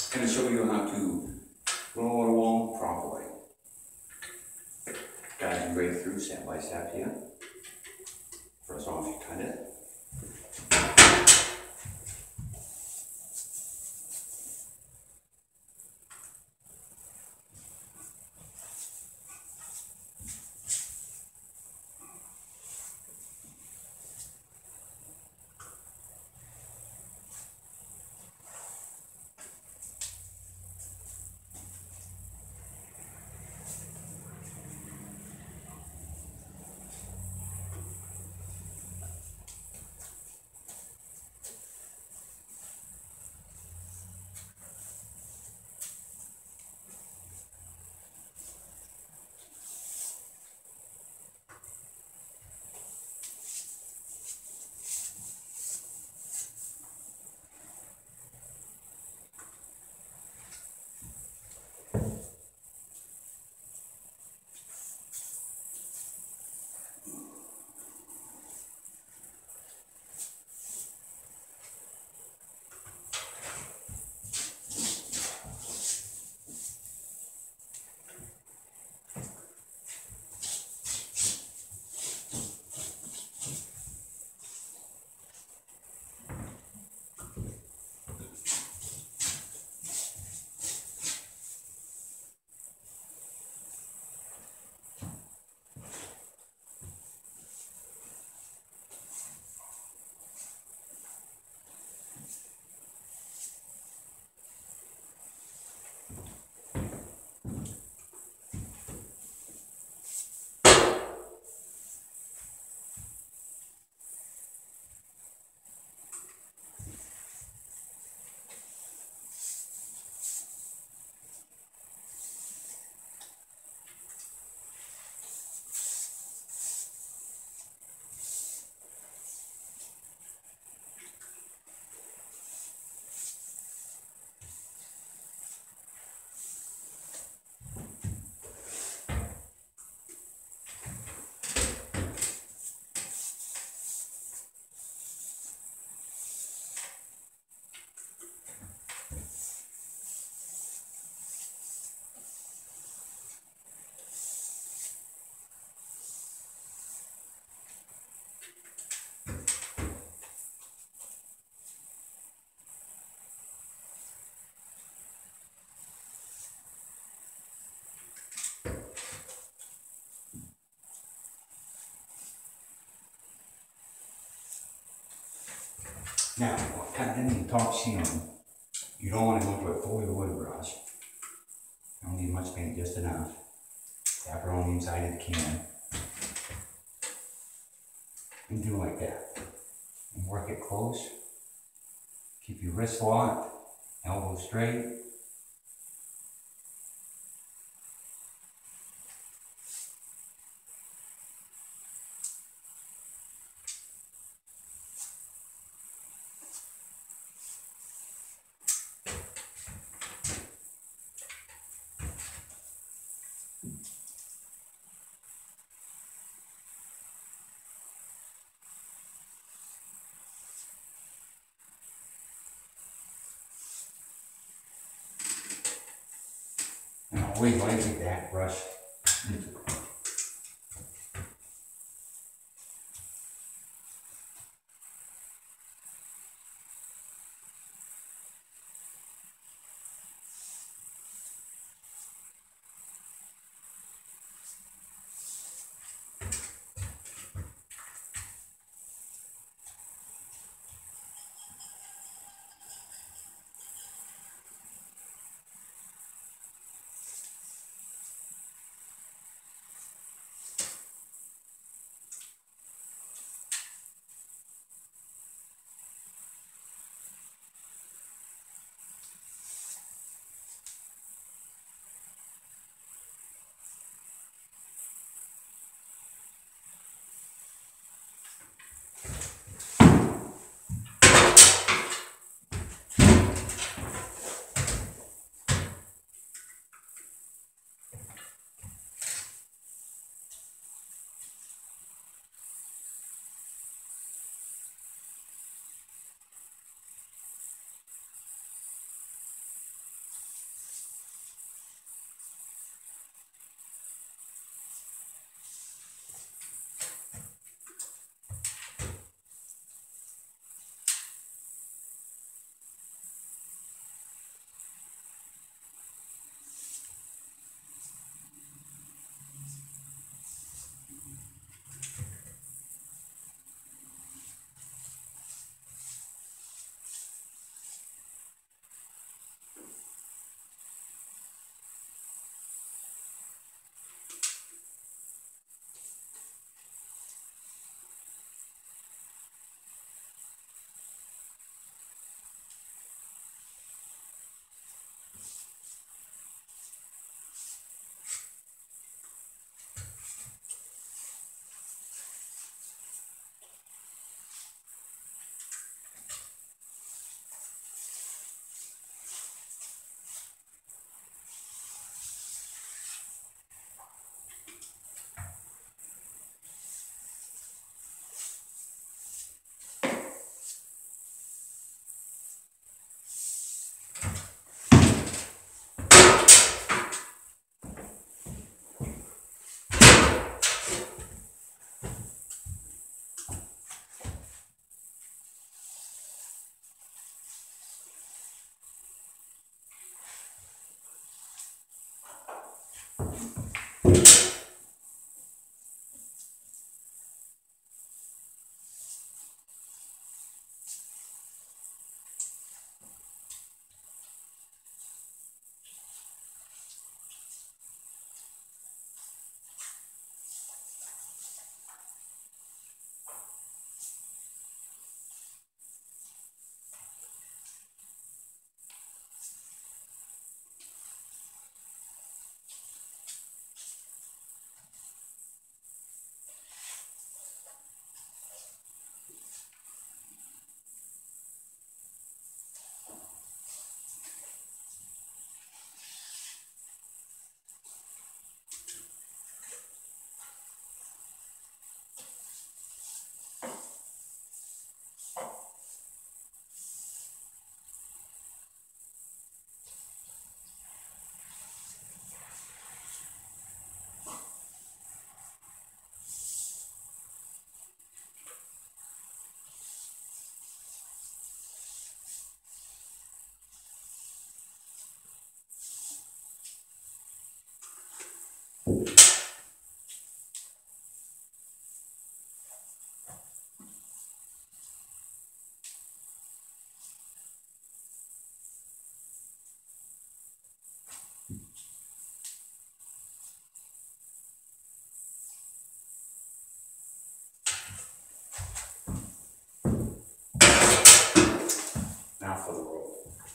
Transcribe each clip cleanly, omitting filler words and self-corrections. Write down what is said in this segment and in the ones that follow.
going to show you how to roll a wall properly. Guide you right through step by step here. First off, you cut it. Now, cutting the top ceiling, you don't want to go to it fully with a wood brush. You don't need much paint, just enough. Tap it on the inside of the can. And do like that. And work it close. Keep your wrist locked, elbow straight. And always like that brush. Now for the roll.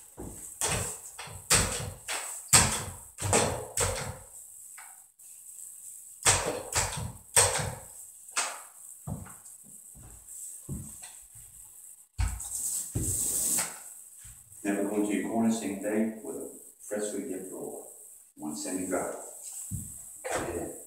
Never go into your corner, same thing with a freshly dipped roll. One semi-dry. Cut it in.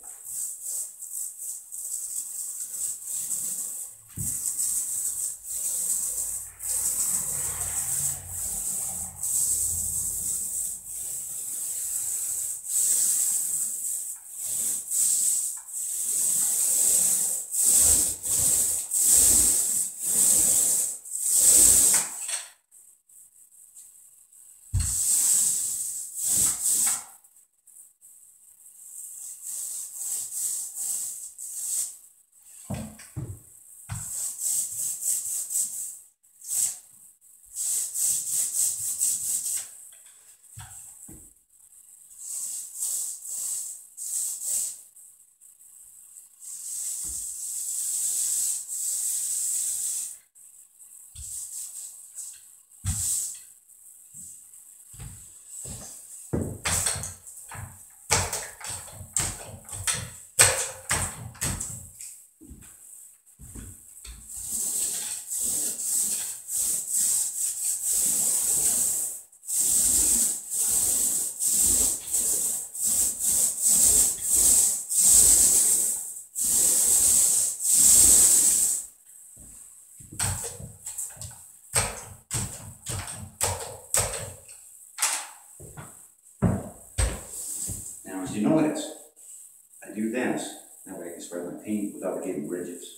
Now, as you notice, I do this, that way I can spread my paint without getting ridges.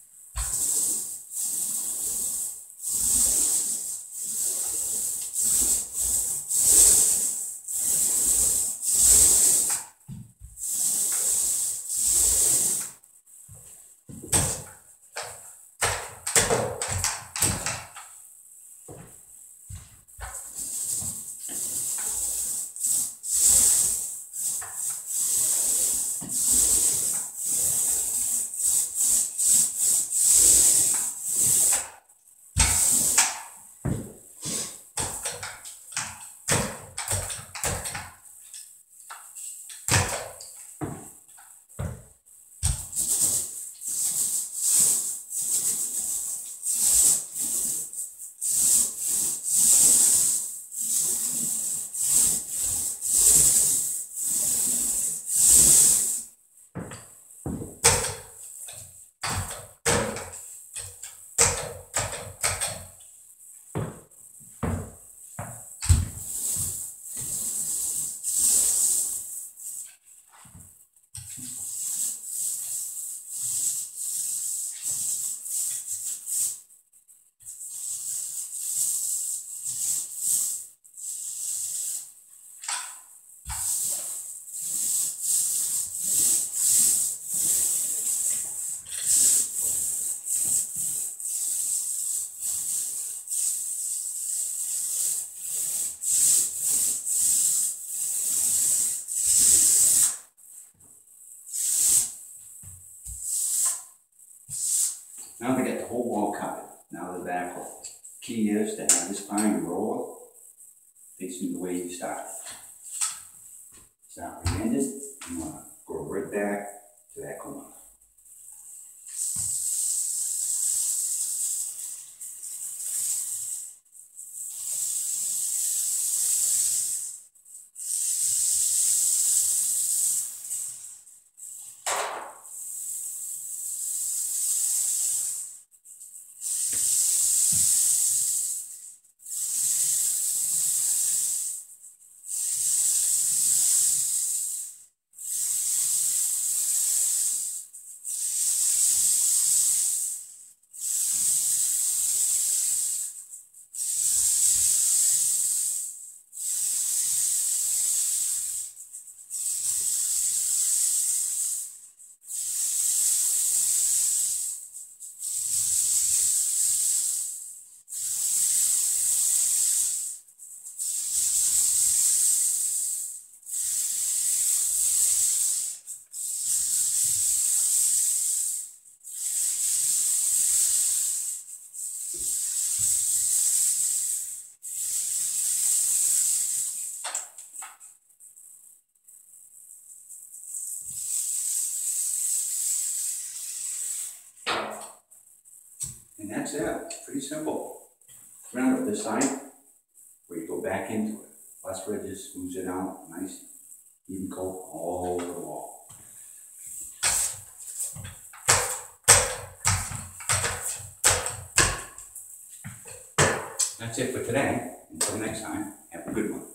Now they get the whole wall covered. Now the back wall. Key is to have this fine roller facing the way you started. Start where you ended. You want to go right back to that corner. And that's it, it's pretty simple. Remember, this side, where you go back into it, phosphor just smooths it out, nice, even coat all over the wall. That's it for today. Until next time, have a good one.